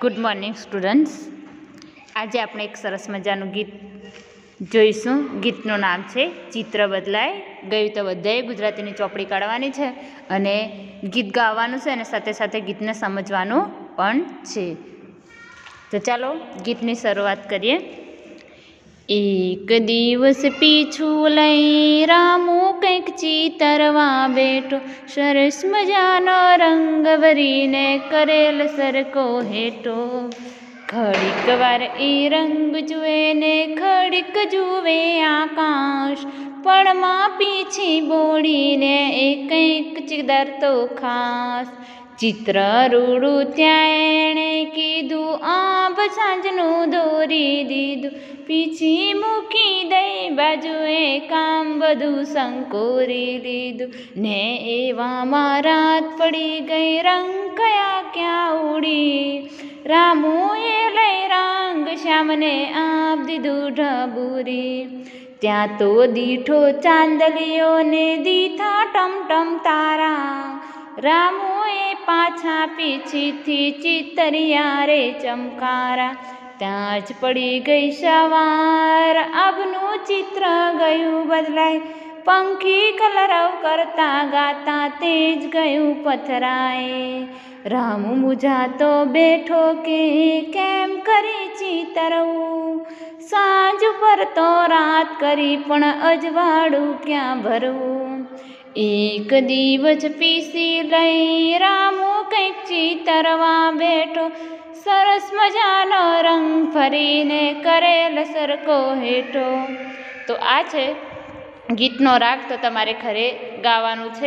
Good morning students. આજે આપણે એક સરસ મજાનું ગીત જોઈશું। ગીતનું નામ છે ચિત્ર બદલાય ગયું। તો બધાએ ગુજરાતીની ચોપડી કાઢવાની છે અને ગીત ગાવાનું છે અને સાથે સાથે ગીતને સમજવાનું પણ છે। તો ચાલો ગીતની શરૂઆત કરીએ। એક દિવસ પીછું લઈ રામુ કંઈક ચીતરવા બેઠો, સરસ મજાનો રંગ ભરીને કરેલ સરકો હેઠો। ઘડીક વાર એ રંગ જુએ ને ઘડીક જુએ આકાશ, પળમાં પીછી બોડીને એ કંઈક ચીતરતો ખાસ। ચિત્ર રૂડું ત્યાં એણે કીધું, આભ સાંજનું દોરી દીધું, પીછી મૂકી દઈ બાજુએ કામ બધું સંકોરી લીધું। ને એવામાં રાત પડી ગઈ, રંગ કયા ક્યાં ઉડી, રામુએ લઈ રંગ શ્યામને આપ દીધું ઢબૂરી। ત્યાં તો દીઠો ચાંદલિયોને દીઠા ટમટમ તારા, રામુએ પાછા પીછીથી ચીતર્યા રે ચમકારા। ત્યાં જ પડી ગઈ સવાર, આભનું ચિત્ર ગયું બદલાય, પંખી કલરવ કરતા ગાતા તે જ ગયું પથરાય। રામુ મૂંઝાતો બેઠો કે કેમ કરી ચીતરવું, સાંજ પર તો રાત કરી પણ અજવાળું ક્યાં ભરવું। એક દિવસ પીસી લઈ રામુ કંઈક ચીતરવા બેઠો, સરસ મજાનો રંગ ભરીને કરેલ સરકો હેઠો। તો આ છે ગીતનો રાગ। તો તમારે ઘરે ગાવાનું છે,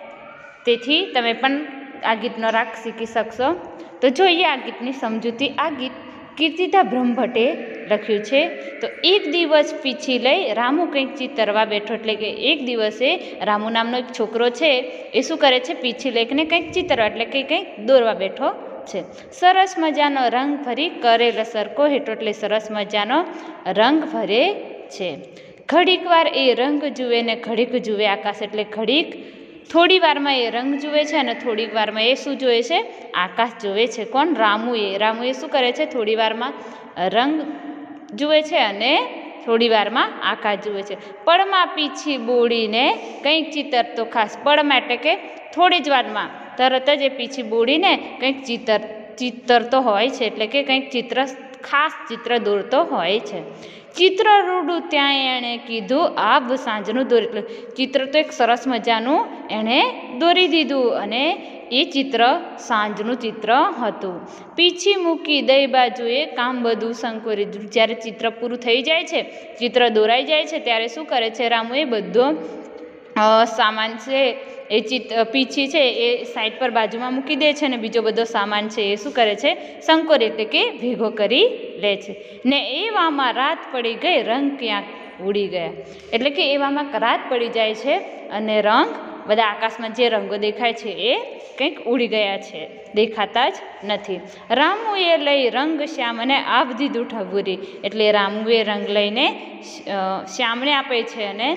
તેથી તમે પણ આ ગીતનો રાગ શીખી શકશો। તો જોઈએ આ ગીતની સમજૂતી। આ ગીત કીર્તિદા બ્રહ્મભટ્ટે લખ્યું છે। તો એક દિવસ પીછી લઈ રામુ કંઈક ચીતરવા બેઠો, એટલે કે એક દિવસે રામુ નામનો એક છોકરો છે એ શું કરે છે, પીછી લઈને કંઈક ચીતરવા એટલે કે કંઈક દોરવા બેઠો છે। સરસ મજાનો રંગ ભરી કરેલ સરકો હેઠો, એટલે સરસ મજાનો રંગ ભરે છે। ઘડીક વાર એ રંગ જુએ ને ઘડીક જુએ આકાશ, એટલે ઘડીક થોડી વારમાં એ રંગ જુએ છે અને થોડીક વારમાં એ શું જુએ છે, આકાશ જુએ છે। કોણ? રામુએ શું કરે છે, થોડી વારમાં રંગ જુએ છે અને થોડી વારમાં આકાશ જુએ છે। પળમાં પીછી બોડીને કંઈક ચીતરતો ખાસ, પળમાં એટલે કે થોડી જ વારમાં તરત જ એ પીછી બોડીને કંઈક ચીતરતો હોય છે, એટલે કે કંઈક ખાસ ચિત્ર દોરતો હોય છે। ચિત્ર રૂડું ત્યાં એણે કીધું, આભ સાંજનું દોરી, એટલે ચિત્ર તો એક સરસ મજાનું એણે દોરી દીધું અને એ ચિત્ર સાંજનું ચિત્ર હતું। પીછી મૂકી દઈ બાજુએ કામ બધું સંકોરી દીધું। જ્યારે ચિત્ર પૂરું થઈ જાય છે, ચિત્ર દોરાઈ જાય છે, ત્યારે શું કરે છે, રામુએ બધો સામાન છે એ પીછી છે એ સાઈડ પર બાજુમાં મૂકી દે છે અને બીજો બધો સામાન છે એ શું કરે છે, સંકોરી એટલે કે ભેગો કરી લે છે। ને એવામાં રાત પડી ગઈ, રંગ ક્યાંક ઉડી ગયા, એટલે કે એવામાં રાત પડી જાય છે અને રંગ બધા આકાશમાં જે રંગો દેખાય છે એ કંઈક ઉડી ગયા છે, દેખાતા જ નથી। રામુએ લઈ રંગ શ્યામને આપ દીધું ઢબૂરી, એટલે રામુએ રંગ લઈને શ્યામને આપે છે અને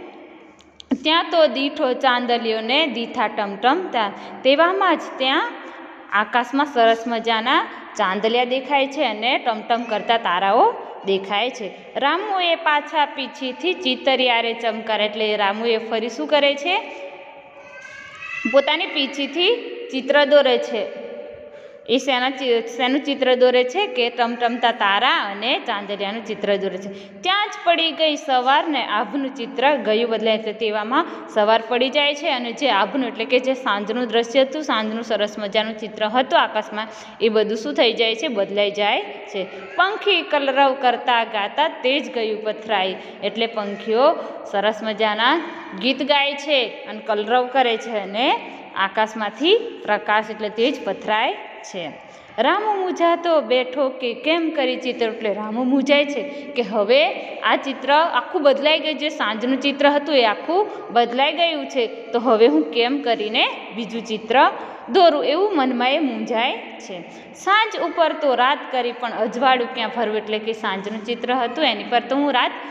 ત્યાં તો દીઠો ચાંદલિયોને દીઠા ટમટમતા, તેવામાં જ ત્યાં આકાશમાં સરસ મજાના ચાંદલિયા દેખાય છે અને ટમટમ કરતા તારાઓ દેખાય છે। રામુએ પાછા પીછીથી ચીતર્યા રે ચમકારા, એટલે રામુએ ફરી શું કરે છે, પોતાની પીછીથી ચિત્ર દોરે છે। એ શેનું ચિત્ર દોરે છે કે ટમટમતા તારા અને ચાંદલિયાનું ચિત્ર દોરે છે। ત્યાં જ પડી ગઈ સવાર ને આભનું ચિત્ર ગયું બદલાય, એટલે તેવામાં સવાર પડી જાય છે અને જે આભનું એટલે કે જે સાંજનું દ્રશ્ય હતું, સાંજનું સરસ મજાનું ચિત્ર હતું આકાશમાં, એ બધું શું થઈ જાય છે, બદલાઈ જાય છે। પંખી કલરવ કરતા ગાતા તે જ ગયું પથરાય, એટલે પંખીઓ સરસ મજાના ગીત ગાય છે અને કલરવ કરે છે અને આકાશમાંથી પ્રકાશ એટલે તે જ પથરાય છે। રામુ મૂંઝાતો બેઠો કે કેમ કરી ચિત્ર, એટલે રામુ મૂંઝાય છે કે હવે આ ચિત્ર આખું બદલાઈ ગયું, જે સાંજનું ચિત્ર હતું એ આખું બદલાઈ ગયું છે, તો હવે હું કેમ કરીને બીજું ચિત્ર દોરું, એવું મનમાં એ મૂંઝાય છે। સાંજ ઉપર તો રાત કરી પણ અજવાળું ક્યાં ભરવું, એટલે કે સાંજનું ચિત્ર હતું એની પર તો હું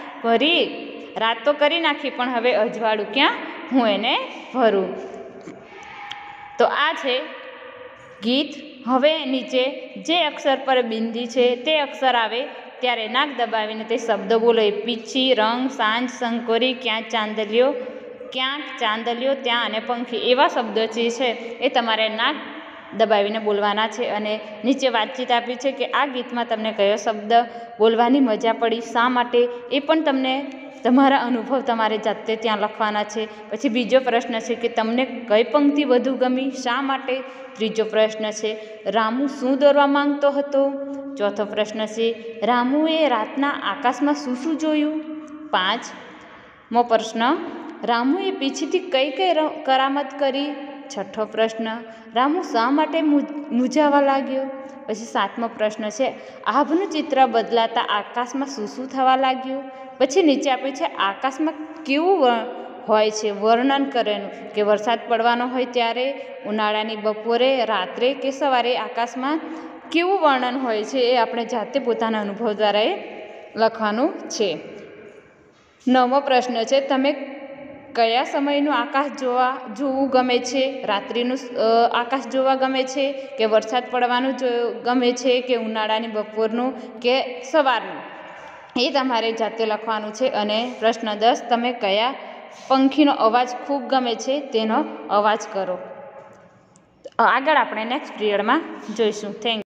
રાત તો કરી નાખી, પણ હવે અજવાળું ક્યાં હું એને ભરું। તો આ છે ગીત। હવે નીચે જે અક્ષર પર બિંદી છે તે અક્ષર આવે ત્યારે નાક દબાવીને તે શબ્દ બોલો. પીછી, રંગ, સાંજ, શંકોરી, ક્યાંક ચાંદલિયો, ત્યાં અને પંખી એવા શબ્દો જે છે એ તમારે નાક દબાવીને બોલવાના છે. અને નીચે વાતચીત આપી છે કે આ ગીતમાં તમને કયો શબ્દ બોલવાની મજા પડી, શા માટે, એ પણ તમને તમારા અનુભવ તમારે જાતે ત્યાં લખવાના છે. પછી બીજો પ્રશ્ન છે કે તમને કઈ પંક્તિ વધુ ગમી, શા માટે. ત્રીજો પ્રશ્ન છે રામુ શું દોરવા માંગતો હતો. ચોથો પ્રશ્ન છે રામુએ રાતના આકાશમાં શું શું જોયું. 5મો પ્રશ્ન રામુએ પીછીથી કઈ કઈ કરામત કરી. છઠ્ઠો પ્રશ્ન રામુ શા માટે મૂંઝાવા લાગ્યો. પછી 7મો પ્રશ્ન છે આભનું ચિત્ર બદલાતા આકાશમાં શું શું થવા લાગ્યું. પછી નીચે આપ્યું છે આકાશમાં કેવું હોય છે, વર્ણન કરેલું કે વરસાદ પડવાનો હોય ત્યારે, ઉનાળાની બપોરે, રાત્રે કે સવારે આકાશમાં કેવું વર્ણન હોય છે એ આપણે જાતે પોતાના અનુભવ દ્વારા એ લખવાનું છે. 9મો પ્રશ્ન છે તમે કયા સમયનું આકાશ જોવું ગમે છે. રાત્રિનું આકાશ જોવા ગમે છે કે વરસાદ પડવાનું ગમે છે કે ઉનાળાની બપોરનું કે સવારનું, એ તમારે જાતે લખવાનું છે. અને પ્રશ્ન 10 તમે કયા પંખીનો અવાજ ખૂબ ગમે છે તેનો અવાજ કરો. આગળ આપણે નેક્સ્ટ પીરિયડમાં જોઈશું. Thank you.